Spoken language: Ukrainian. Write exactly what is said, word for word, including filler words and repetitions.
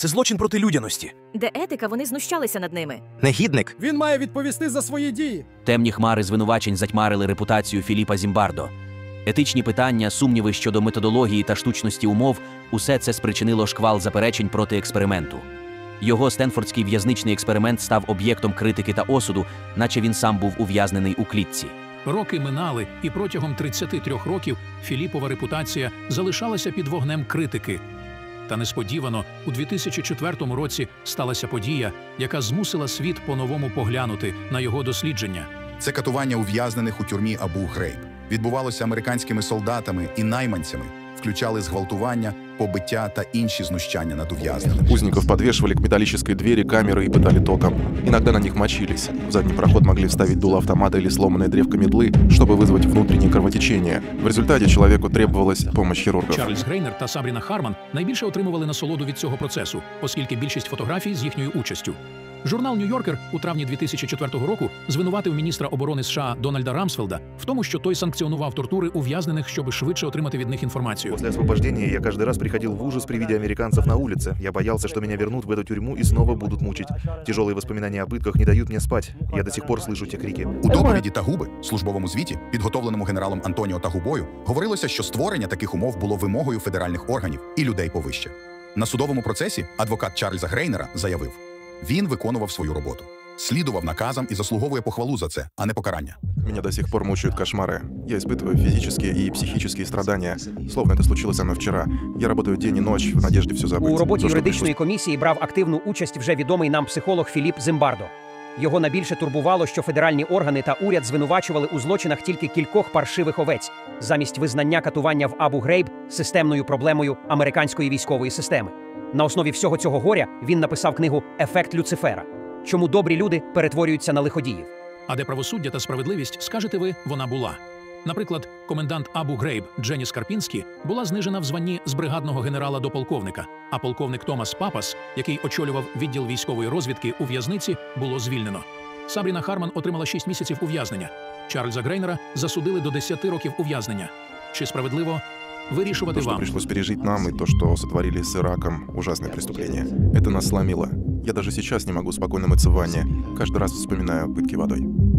Це злочин проти людяності. Де етика, вони знущалися над ними. Негідник. Він має відповісти за свої дії. Темні хмари звинувачень затьмарили репутацію Філіпа Зімбардо. Етичні питання, сумніви щодо методології та штучності умов – усе це спричинило шквал заперечень проти експерименту. Його стенфордський в'язничний експеримент став об'єктом критики та осуду, наче він сам був ув'язнений у клітці. Роки минали, і протягом тридцяти трьох років Філіпова репутація залишалася під вогнем критики. Та несподівано, у дві тисячі четвертому році сталася подія, яка змусила світ по-новому поглянути на його дослідження. Це катування ув'язнених у тюрмі Абу-Грейб. Відбувалося американськими солдатами і найманцями, включали зґвалтування, побиття та інші знущання над ув'язненими. Узников подвешивали к металлической двери камеры и пытали током. Иногда на них мочились. В задний проход могли вставить дуло автомата или сломанное древко метлы, чтобы вызвать внутреннее кровотечение. В результате человеку требовалась помощь хирургов. Чарльз Грейнер та Сабріна Харман найбільше отримували насолоду від цього процесу, оскільки більшість фотографій з їхньою участю. Журнал «Нью-Йоркер» у травні дві тисячі четвертого року звинуватив міністра оборони США Дональда Рамсфелда в тому, що той санкціонував тортури ув'язнених, щоб швидше отримати від них інформацію. После освобождения я каждый раз приходил в ужас при виде американцев на улице. Я боялся, что меня вернут в эту тюрьму и снова будут мучить. Тяжелые воспоминания о пытках не дают мне спать. Я до сих пор слышу те крики. У доповіді Тагуби, службовому звіті, підготовленому генералом Антоніо Тагубою, говорилося, що створення таких умов було вимогою федеральних органів і людей повище. На судовому процесі адвокат Чарльза Грейнера заявив: він виконував свою роботу, слідував наказам і заслуговує похвалу за це, а не покарання. Меня до сих пор мучают кошмары. Я испытываю физические и психические страдания. Словно это случилось со мной вчера. Я работаю день и ночь в надежде все забыть. У роботі То, что юридичної комісії брав активну участь вже відомий нам психолог Філіп Зімбардо. Його найбільше турбувало, що федеральні органи та уряд звинувачували у злочинах тільки кількох паршивих овець, замість визнання катування в Абу-Грейб системною проблемою американської військової системи. На основі всього цього горя він написав книгу «Ефект Люцифера. Чому добрі люди перетворюються на лиходіїв». А де правосуддя та справедливість, скажете ви, вона була. Наприклад, комендант Абу-Грейб Дженні Скарпінські була знижена в званні з бригадного генерала до полковника, а полковник Томас Папас, який очолював відділ військової розвідки у в'язниці, було звільнено. Сабріна Харман отримала шість місяців ув'язнення. Чарльза Грейнера засудили до десяти років ув'язнення. Чи справедливо? Вирішувати то, что вам. пришлось пережить нам, и то, что сотворили с Ираком, ужасное преступление. Это нас сломило. Я даже сейчас не могу спокойно мыться в ванне. Каждый раз вспоминаю пытки водой.